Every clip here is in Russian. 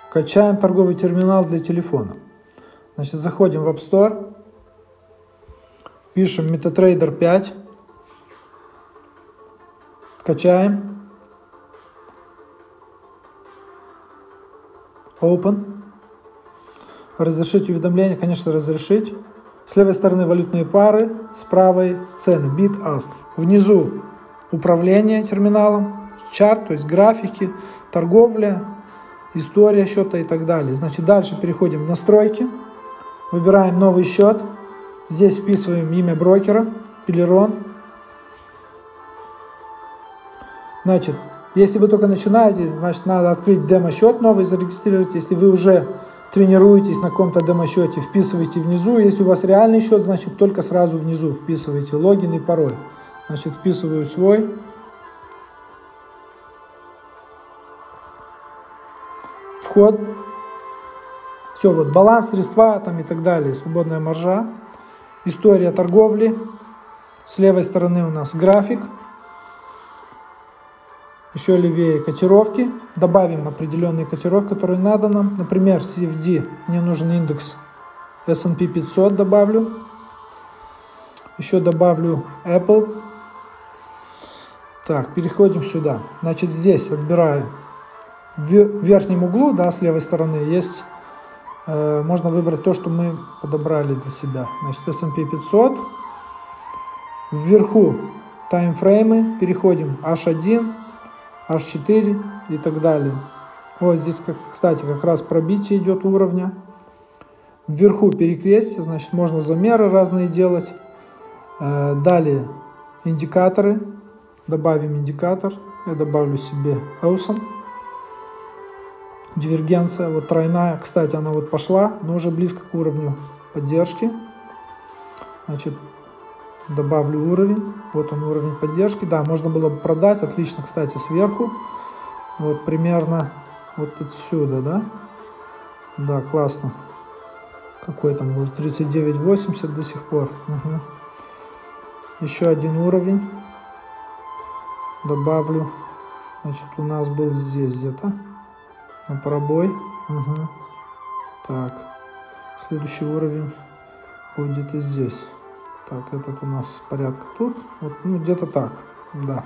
Качаем торговый терминал для телефона. Значит, заходим в App Store, пишем MetaTrader 5, качаем, Open, разрешить уведомления, конечно, разрешить. С левой стороны валютные пары, с правой цены, Bid Ask. Внизу управление терминалом, чарт, то есть графики, торговля, история счета и так далее. Значит, дальше переходим в настройки, выбираем новый счет, здесь вписываем имя брокера, Peleron. Значит, если вы только начинаете, значит, надо открыть демо-счет новый, зарегистрировать. Если вы уже тренируетесь на каком-то демо-счете, вписывайте внизу. Если у вас реальный счет, значит, только сразу внизу вписывайте логин и пароль. Значит, вписываю свой. Вход. Все, вот баланс, средства там и так далее, свободная маржа. История торговли. С левой стороны у нас график. Еще левее котировки. Добавим определенные котировки, которые надо нам. Например, CFD, мне нужен индекс S&P 500 добавлю. Еще добавлю Apple. Так, переходим сюда. Значит, здесь отбираю в верхнем углу, да, с левой стороны есть, можно выбрать то, что мы подобрали для себя. Значит, S&P 500. Вверху таймфреймы, переходим H1, H4 и так далее. Вот здесь, кстати, как раз пробитие идет уровня. Вверху перекрестие, значит, можно замеры разные делать. Далее индикаторы. Добавим индикатор. Я добавлю себе Awesome. Дивергенция, вот тройная. Кстати, она вот пошла, но уже близко к уровню поддержки. Значит, добавлю уровень. Вот он, уровень поддержки. Да, можно было бы продать. Отлично, кстати, сверху. Вот примерно вот отсюда, да? Да, классно. Какой там был? 39.80 до сих пор. Угу. Еще один уровень. Добавлю. Значит, у нас был здесь где-то. На пробой. Угу. Так. Следующий уровень будет и здесь. Так, этот у нас порядка тут. Вот, ну, где-то так. Да.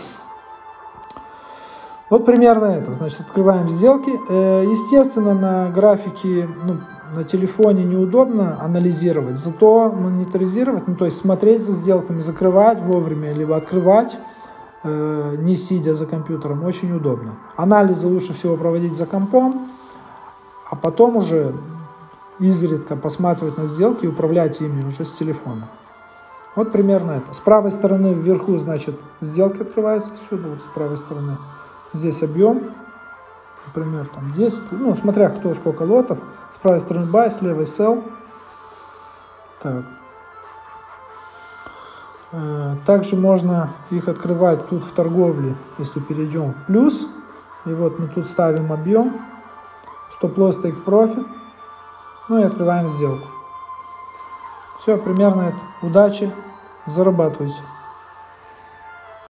Вот примерно это. Значит, открываем сделки. Естественно, на графике, ну, на телефоне неудобно анализировать, зато мониторизировать, ну, то есть смотреть за сделками, закрывать вовремя, либо открывать, не сидя за компьютером, очень удобно. Анализы лучше всего проводить за компом, а потом уже изредка посматривать на сделки и управлять ими уже с телефона. Вот примерно это. С правой стороны вверху, значит, сделки открываются всюду, вот с правой стороны. Здесь объем, например, там 10, ну, смотря кто сколько лотов. С правой стороны buy, с левой sell. Так. Также можно их открывать тут в торговле, если перейдем в плюс. И вот мы тут ставим объем, стоп-лосс, take profit. Ну и открываем сделку. Все, примерно это. Удачи, зарабатывайте.